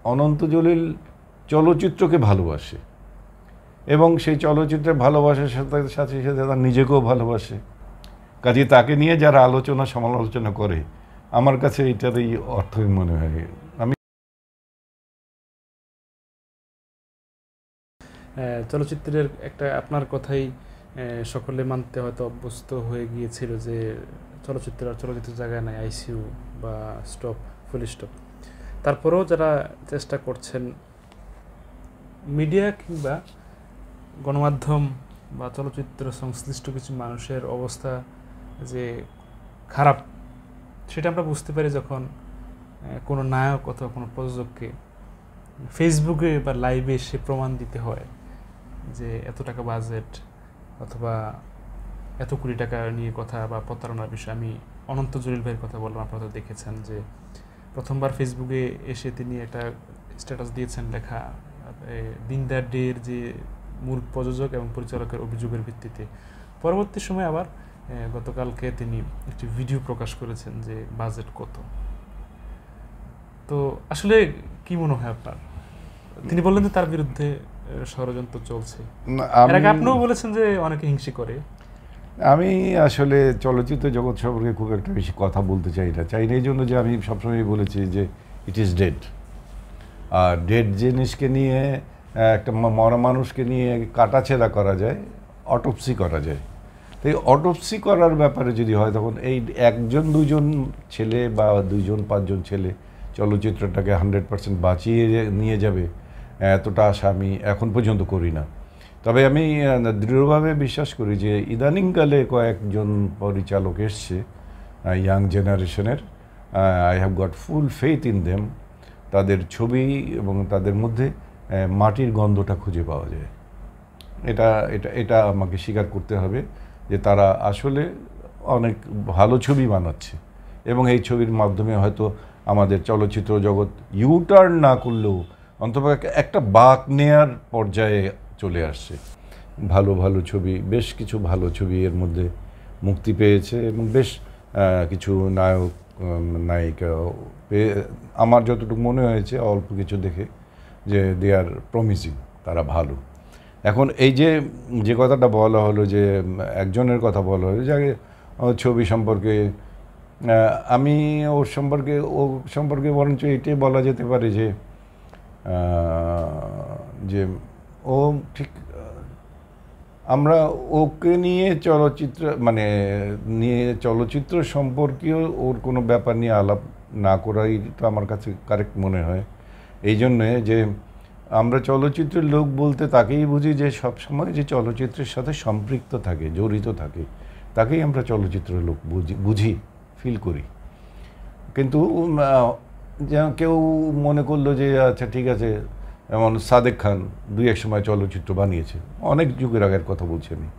অনন্ত জলিল চলচ্চিত্রকে ভালোবাসে এবং সেই চলচ্চিত্রের ভালোবাসার সাথে সাথে সাথে তার নিজেকেও ভালোবাসে। কাজে তাকে নিয়ে যারা আলোচনা সমালোচনা করে আমার কাছে এটারই অর্থই মনে হয়। আমি চলচ্চিত্রের একটা আপনার কথাই সকলে মানতে হয়তো অভ্যস্ত হয়ে গিয়েছিল যে চলচ্চিত্রের জায়গায় নাই আইসিইউ বা স্টপ, ফুল স্টপ। তারপরেও যারা চেষ্টা করছেন মিডিয়া কিংবা গণমাধ্যম বা চলচ্চিত্র সংশ্লিষ্ট কিছু মানুষের অবস্থা যে খারাপ, সেটা আমরা বুঝতে পারি যখন কোনো নায়ক অথবা কোনো প্রযোজককে ফেসবুকে বা লাইভে এসে প্রমাণ দিতে হয় যে এত টাকা বাজেট অথবা এত কোটি টাকা নিয়ে কথা বা প্রতারণার বিষয়। আমি অনন্ত জলিল ভাইয়ের কথা বললাম, আপনারা তো দেখেছেন যে প্রথমবার ফেসবুকে এসে তিনি একটা স্ট্যাটাস দিয়েছেন লেখা দিনদার ডের যে মূল প্রযোজক এবং পরিচালকের অভিযোগের ভিত্তিতে। পরবর্তী সময় আবার গতকালকে তিনি একটি ভিডিও প্রকাশ করেছেন যে বাজেট কত। তো আসলে কি মনে হয় আপনার? তিনি বললেন যে তার বিরুদ্ধে ষড়যন্ত্র চলছে, আপনিও বলেছেন যে অনেকে হিংসা করে। আমি আসলে চলচ্চিত্র জগৎ সম্পর্কে খুব একটা বেশি কথা বলতে চাই না এই জন্য যে আমি সবসময় বলেছি যে ইট ইজ ডেড। আর ডেড জিনিসকে নিয়ে একটা মরা মানুষকে নিয়ে কাটাছেঁড়া করা যায়, অটোপসি করা যায়। তো এই অটোপসি করার ব্যাপারে যদি হয় তখন এই একজন দুজন ছেলে বা দুইজন পাঁচজন ছেলে চলচ্চিত্রটাকে 100% বাঁচিয়ে নিয়ে যাবে এতটা আশা আমি এখন পর্যন্ত করি না। তবে আমি দৃঢ়ভাবে বিশ্বাস করি যে ইদানিংকালে কয়েকজন পরিচালক এসছে ইয়াং জেনারেশনের, I have got full faith in them. তাদের ছবি এবং তাদের মধ্যে মাটির গন্ধটা খুঁজে পাওয়া যায়। এটা এটা এটা আমাকে স্বীকার করতে হবে যে তারা আসলে অনেক ভালো ছবি বানাচ্ছে এবং এই ছবির মাধ্যমে হয়তো আমাদের চলচ্চিত্র জগৎ ইউটার্ন না করলেও অন্তত একটা বাঁক নেয়ার পর্যায়ে চলে আসছে। ভালো ভালো ছবি, বেশ কিছু ভালো ছবি এর মধ্যে মুক্তি পেয়েছে এবং বেশ কিছু নায়ক নায়িকা আমার যতটুকু মনে হয়েছে অল্প কিছু দেখে যে দে আর প্রমিসিং, তারা ভালো। এখন এই যে কথাটা বলা হলো যে একজনের কথা বলা হলো যে ছবি সম্পর্কে, আমি ও সম্পর্কে বরঞ্চ এটাই বলা যেতে পারে যে ও ঠিক আমরা ওকে নিয়ে চলচ্চিত্র সম্পর্কেও ওর কোনো ব্যাপার নিয়ে আলাপ না করাই তো আমার কাছে কারেক্ট মনে হয়। এই জন্যে যে আমরা চলচ্চিত্রের লোক বলতে তাকেই বুঝি যে সবসময় যে চলচ্চিত্রের সাথে সম্পৃক্ত থাকে, জড়িত থাকে, তাকেই আমরা চলচ্চিত্রের লোক বুঝি, ফিল করি। কিন্তু কেউ মনে করলো যে আচ্ছা ঠিক আছে, যেমন সাদেক খান এক সময় চলচ্চিত্র বানিয়েছে, অনেক যুগের আগের কথা বলছি আমি,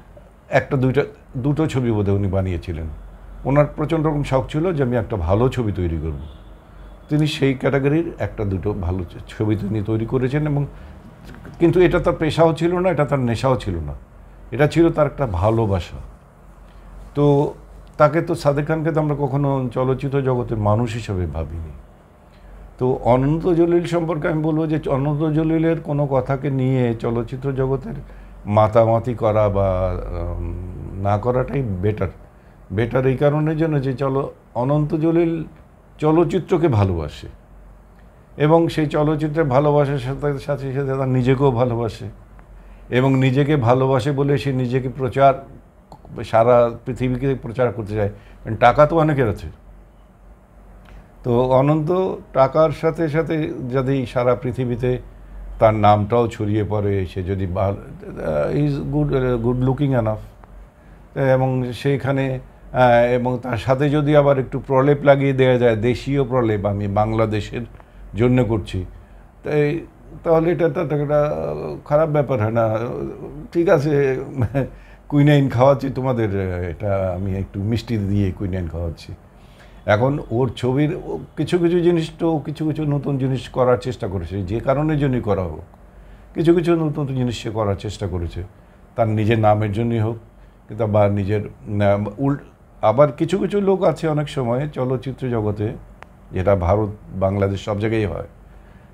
দুটো ছবি বোধহয় উনি বানিয়েছিলেন। ওনার প্রচণ্ড রকম শখ ছিল যে আমি একটা ভালো ছবি তৈরি করব। তিনি সেই ক্যাটাগরির দুটো ভালো ছবি তিনি তৈরি করেছেন এবং কিন্তু এটা তার পেশাও ছিল না, এটা তার নেশাও ছিল না, এটা ছিল তার একটা ভালোবাসা। তো তাকে তো সাদেক খানকে তো আমরা কখনো চলচ্চিত্র জগতের মানুষ হিসেবে ভাবিনি। তো অনন্ত জলিল সম্পর্কে আমি বলবো যে অনন্ত জলিলের কোনো কথাকে নিয়ে চলচ্চিত্র জগতের মাতামাতি করা বা না করাটাই বেটার এই কারণের জন্য যে অনন্ত জলিল চলচ্চিত্রকে ভালোবাসে এবং সেই চলচ্চিত্রের ভালোবাসার সাথে সাথে সাথে তার নিজেকেও ভালোবাসে এবং নিজেকে ভালোবাসে বলে সে নিজেকে সারা পৃথিবীকে প্রচার করতে চায়। টাকা তো অনেকের আছে, তো অনন্ত টাকার সাথে সাথে যদি সারা পৃথিবীতে তার নামটাও ছড়িয়ে পড়ে, সে যদি ইজ গুড লুকিং এনাফ এবং সেইখানে এবং তার সাথে যদি আবার একটু প্রলেপ লাগিয়ে দেওয়া যায়, দেশীয় প্রলেপ, আমি বাংলাদেশের জন্য করছি, তাহলে এটা একটা খারাপ ব্যাপার হয় না। ঠিক আছে, কুইনাইন খাওয়াচ্ছি তোমাদের, এটা আমি একটু মিষ্টি দিয়ে কুইনাইন খাওয়াচ্ছি। এখন ওর ছবির কিছু জিনিস তো কিছু নতুন জিনিস করার চেষ্টা করেছে, যে কারণের জন্যই করা হোক, কিছু নতুন জিনিস সে করার চেষ্টা করেছে, তার নিজের নামের জন্যই হোক কিন্তু বা নিজের আবার কিছু লোক আছে অনেক সময় চলচ্চিত্র জগতে, যেটা ভারত বাংলাদেশ সব জায়গায় হয়,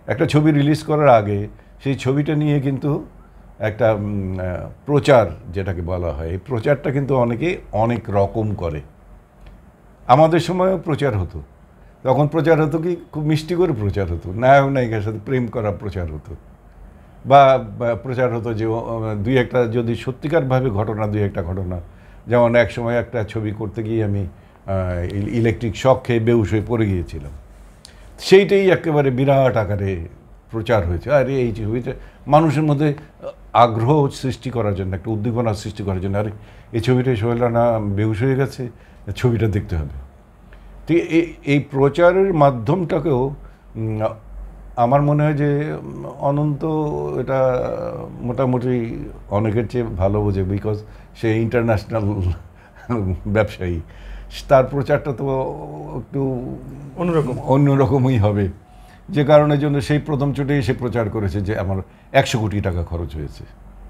একটা ছবি রিলিজ করার আগে সেই ছবিটা নিয়ে কিন্তু একটা প্রচার যেটাকে বলা হয়, এই প্রচারটা কিন্তু অনেকে অনেক রকম করে। আমাদের সময়ও প্রচার হতো, তখন প্রচার হতো কি খুব মিষ্টি করে প্রচার হতো, নায়ক নায়িকার সাথে প্রেম করা প্রচার হতো, বা প্রচার হতো যে দুই একটা যদি সত্যিকারভাবে ঘটনা, দুই একটা ঘটনা, যেমন এক সময় একটা ছবি করতে গিয়ে আমি ইলেকট্রিক শক খেয়ে বেহুশ হয়ে পড়ে গিয়েছিলাম, সেইটাই একেবারে বিরাট আকারে প্রচার হয়েছে। আরে এই ছবিটা মানুষের মধ্যে আগ্রহ সৃষ্টি করার জন্য, একটা উদ্দীপনা সৃষ্টি করার জন্য, আরে এই ছবিটা সোহেল রানা বেহুশ হয়ে গেছে, ছবিটা দেখতে হবে। ঠিক এই প্রচারের মাধ্যমটাকেও আমার মনে হয় যে অনন্ত এটা মোটামুটি অনেকের চেয়ে ভালো বোঝে, বিকজ সে ইন্টারন্যাশনাল ব্যবসায়ী, তার প্রচারটা তো একটু অন্যরকমই হবে, যে কারণের জন্য সেই প্রথম চোটেই সে প্রচার করেছে যে আমার 100 কোটি টাকা খরচ হয়েছে,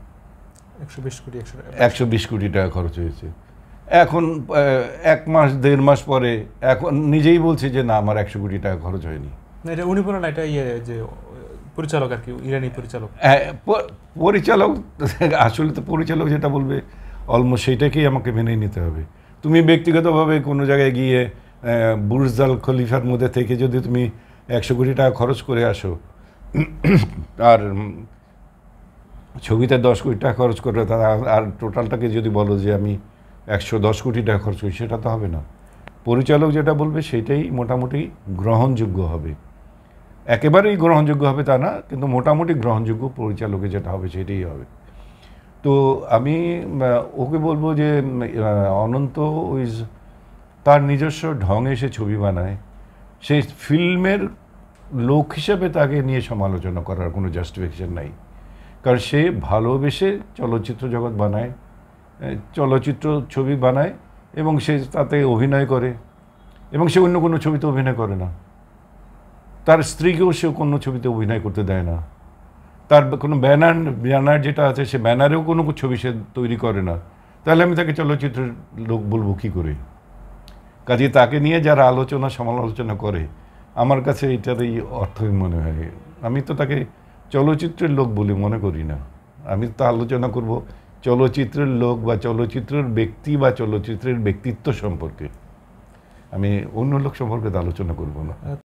120 কোটি টাকা খরচ হয়েছে। এখন 1 মাস 1.5 মাস পরে এখন নিজেই বলছে যে না, আমার 100 কোটি টাকা খরচ হয়নি। এটা উনি বলেন, এটা যে পরিচালক আর কি, ইরানি পরিচালক। পরিচালক আসলে তো পরিচালক যেটা বলবে অলমোস্ট সেইটাকেই আমাকে মেনে নিতে হবে। তুমি ব্যক্তিগতভাবে কোনো জায়গায় গিয়ে বুর্জ আল খলিফার মধ্যে থেকে যদি তুমি 100 কোটি টাকা খরচ করে আসো আর ছবিতে 10 কোটি টাকা খরচ করে, আর টোটালটাকে যদি বলো যে আমি 110 কোটি টাকা খরচ করি, সেটা তো হবে না। পরিচালক যেটা বলবে সেটাই মোটামুটি গ্রহণযোগ্য হবে, একেবারেই গ্রহণযোগ্য হবে তা না, কিন্তু মোটামুটি গ্রহণযোগ্য পরিচালকের যেটা হবে সেটাই হবে। তো আমি ওকে বলবো যে অনন্ত তার নিজস্ব ঢঙে সে ছবি বানায়, সেই ফিল্মের লোক হিসেবে তাকে নিয়ে সমালোচনা করার কোনো জাস্টিফিকেশন নাই, কারণ সে ভালোবেসে চলচ্চিত্র জগৎ বানায়, চলচ্চিত্র ছবি বানায় এবং সে তাতে অভিনয় করে, এবং সে অন্য কোনো ছবিতে অভিনয় করে না। তার স্ত্রীকেও সে কোনো ছবিতে অভিনয় করতে দেয় না, তার কোনো ব্যানার যেটা আছে সে ব্যানারেও কোনো ছবি সে তৈরি করে না। তাহলে আমি তাকে চলচ্চিত্রের লোক বলবো কী করে? কাজে তাকে নিয়ে যারা আলোচনা সমালোচনা করে, আমার কাছে এটারই অর্থই মনে হয়। আমি তো তাকে চলচ্চিত্রের লোক বলে মনে করি না, আমি তো আলোচনা করব চলচ্চিত্রের লোক বা চলচ্চিত্রের ব্যক্তি বা চলচ্চিত্রের ব্যক্তিত্ব সম্পর্কে, আমি অন্য লোক সম্পর্কে তো আলোচনা করব না।